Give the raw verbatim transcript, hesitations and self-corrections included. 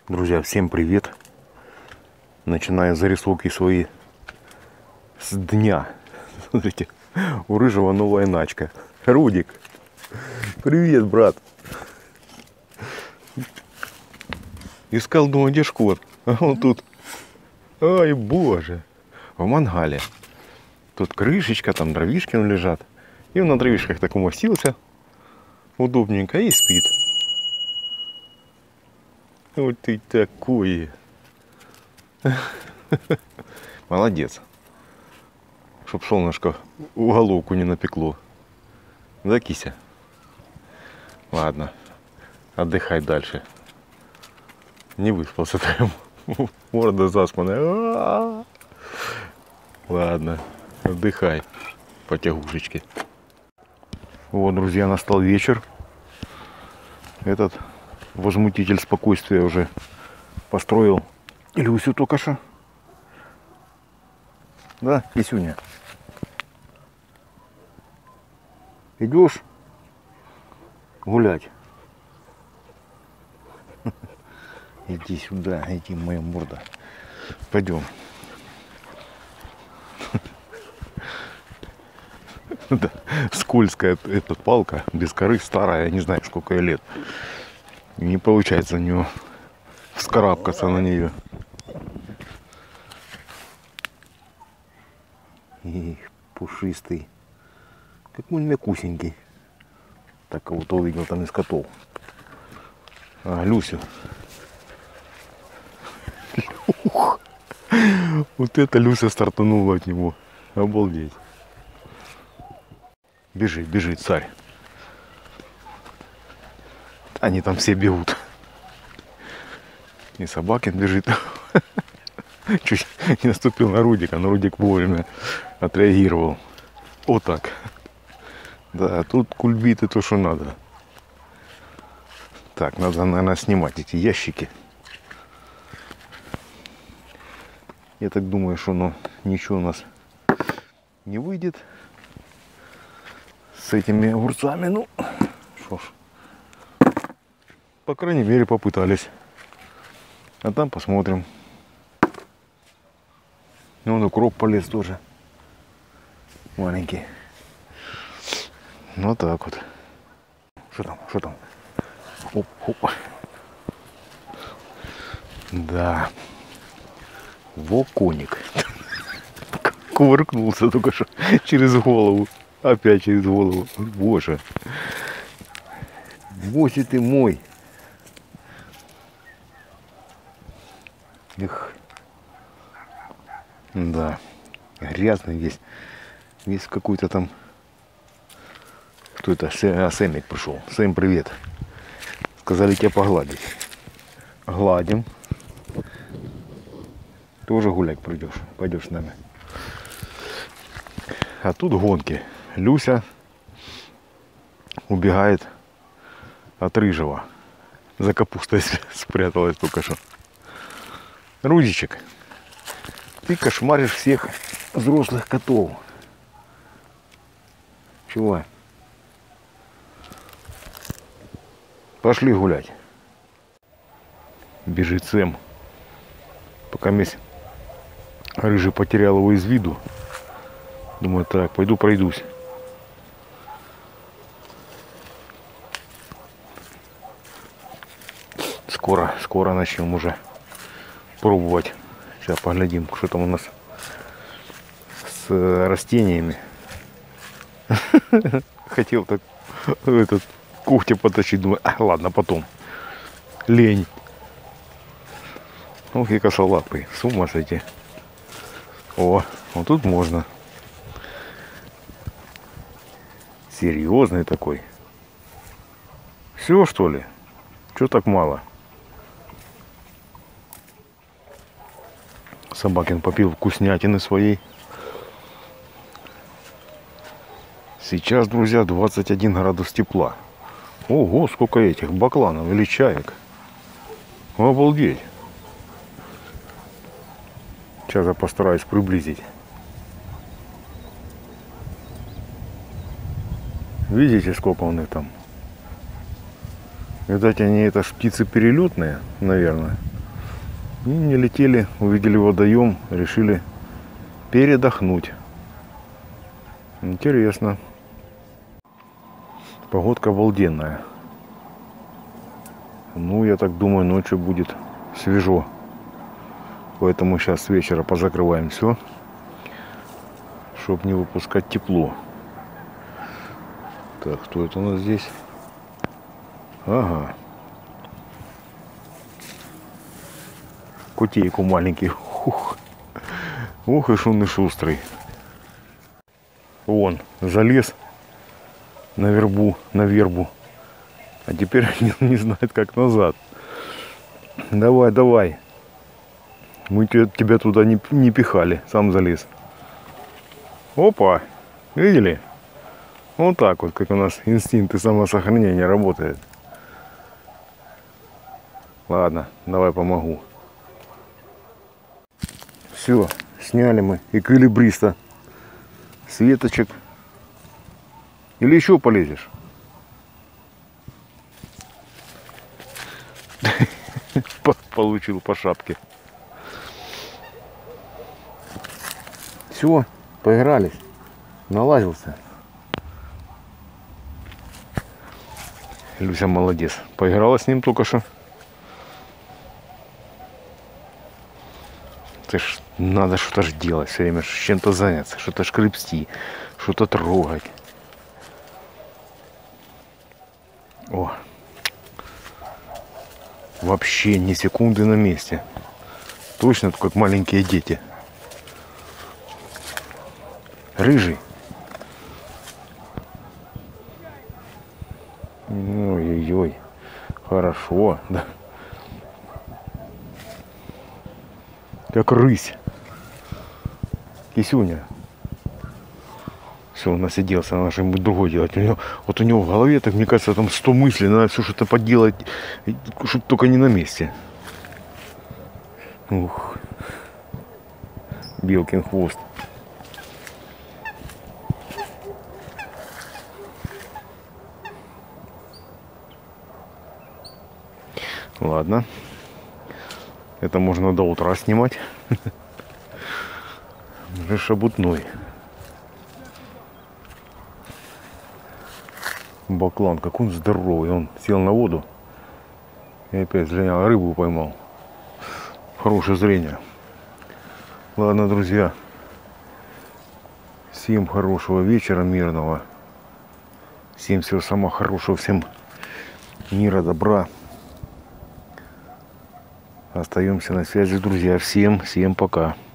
Друзья, всем привет! Начинаю зарисовки свои с дня. Смотрите, у Рыжего новая начка. Рудик, привет, брат! Искал, думаю, где шкот? А он тут. Ай, боже! В мангале. Тут крышечка, там дровишки лежат. И он на дровишках так умостился. Удобненько и спит. Вот ты такой. Молодец. Чтоб солнышко в головку не напекло. Да, кися? Ладно. Отдыхай дальше. Не выспался там. Морда заспанная. Ладно. Отдыхай. Потягушечки. Вот, друзья, настал вечер. Этот возмутитель спокойствия уже построил Люсю только что. Да, Кисюня? Идешь гулять? Иди сюда, иди, моя морда. Пойдем. Да, скользкая эта палка, без коры, старая, я не знаю, сколько ей лет. Не получается у него вскарабкаться на нее. И пушистый. Какой он мякусенький. Так кого-то увидел там из котов. А, Люсю. Ух. Вот это Люся стартанула от него. Обалдеть. Бежи, бежи, царь. Они там все бегут. И Собакин бежит. Чуть не наступил на Рудика, но Рудик вовремя отреагировал. Вот так. Да, тут кульбиты то, что надо. Так, надо, наверное, снимать эти ящики. Я так думаю, что ну, ничего у нас не выйдет с этими огурцами. Ну, что ж. По крайней мере, попытались. А там посмотрим. Ну, укроп полез тоже. Маленький. Ну, так вот. Что там? Что там? Оп, оп. Да. Во коник. Кувыркнулся только что через голову. Опять через голову. Боже. Боже ты мой. Эх. Да. Грязный весь. Весь какой-то там. Кто это? А, Сэмик пришел. Сэм, привет. Сказали тебя погладить. Гладим. Тоже гулять придешь. Пойдешь с нами. А тут гонки. Люся убегает от Рыжего. За капустой спряталась только что. Рудичек, ты кошмаришь всех взрослых котов. Чего? Пошли гулять. Бежит Сэм. Пока месть Рыжий потерял его из виду. Думаю, так, пойду пройдусь. Скоро, скоро начнем уже пробовать. Сейчас поглядим, что там у нас с растениями. Хотел так этот когти потащить, думаю, а, ладно, потом. Лень. Ох и косолапый, с ума сойти. О, вот тут можно. Серьезный такой. Все, что ли? Чего так мало? Собакин попил вкуснятины своей. Сейчас, друзья, двадцать один градус тепла. Ого, сколько этих бакланов или чаек. Обалдеть. Сейчас я постараюсь приблизить. Видите, сколько у них там? Видать, они это ж птицы перелетные, наверное. И не летели, увидели водоем, решили передохнуть. Интересно. Погодка обалденная. Ну, я так думаю, ночью будет свежо. Поэтому сейчас с вечера позакрываем все, чтобы не выпускать тепло. Так, кто это у нас здесь? Ага. Кутейку маленький. Ух. Ух, и шун и шустрый. Вон, залез на вербу, на вербу. А теперь не, не знает, как назад. Давай, давай. Мы тебя туда не, не пихали, сам залез. Опа, видели? Вот так вот, как у нас инстинкты самосохранения работают. Ладно, давай помогу. Все, сняли мы эквилибриста с веточек. Или еще полезешь? Получил по шапке. Все, поигрались. Налазился. Люся молодец. Поиграла с ним только что. Ты ж надо что-то ж делать, все время с чем-то заняться, что-то шкребсти, что-то трогать. О, вообще ни секунды на месте. Точно как маленькие дети. Рыжий. Ой-ой-ой. Хорошо, да. Как рысь. Кисюня. Все, он насиделся, надо что-нибудь другое делать. У него, вот у него в голове, так мне кажется, там сто мыслей, надо все что-то поделать, чтобы только не на месте. Ух. Белкин хвост. Ладно. Это можно до утра снимать. Уже шабутной. Баклан, как он здоровый. Он сел на воду и опять зря рыбу поймал. Хорошее зрение. Ладно, друзья. Всем хорошего вечера, мирного. Всем всего самого хорошего. Всем мира, добра. Остаемся на связи, друзья. Всем, всем пока.